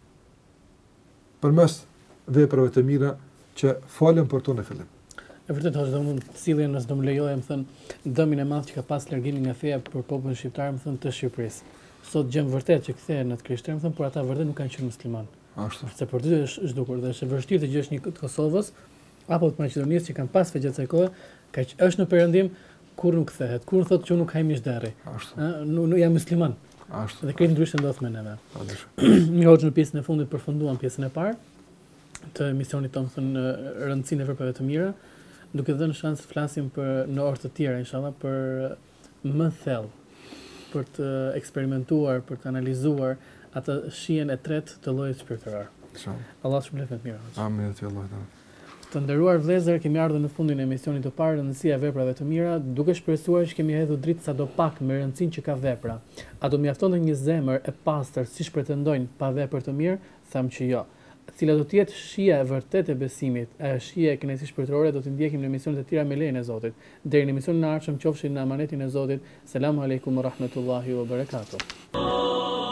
përmes veprave të mira që falem për to në fillim. E vërtet është domun cilën nëse do më lejoje më thën dëmin e madh që ka pas largimi nga feja për popullin shqiptar më thën të Shqipërisë. Sot gjem vërtet që kthehen në të krishterë më thën por ata vërtet nuk kanë qenë musliman. Ashtu. Se për ty është zhdukur dhe është vështirë të gjesh një të Kosovës apo të Maqedonisë që kanë pas fe gjatë kësaj kohe, kaq është në perëndim kur nuk kthehet, kur thotë që nuk ka mish derri. Ashtu. Ë nuk nuk jam musliman. Ashtu. Dhe krejt ndryshe ndodh me neve. Ashtu. Mi hoxh në pjesën e fundit përfunduam pjesën e parë të emisionit tonë thënë rëndësinë e veprave të mira, duke dhënë shans të flasim për në orë të tjera inshallah për më thellë, për të eksperimentuar, për të analizuar atë shijen e tretë të llojit shpirtëror. Inshallah. Allah shpëlef me të mira. Amin te Allah. Të nderuar vëllezër, kemi ardhur në fundin e emisionit të parë rëndësia e veprave të mira, duke shpresuar që kemi hedhur dritë sadopak me rëndësinë që ka vepra. A do mjafton një zemër e pastër siç pretendojnë pa vepër të mirë? Tham që jo. Cila do të jetë shija e vërtetë e besimit, e shija e kënaqësisë shpirtërore do të ndjekim në emisionet e tjera me lejen e Zotit. Deri në emisionin e ardhshëm qofshin në amanetin e Zotit. Selamu alejkum wa rahmetullahi wa barakatuh.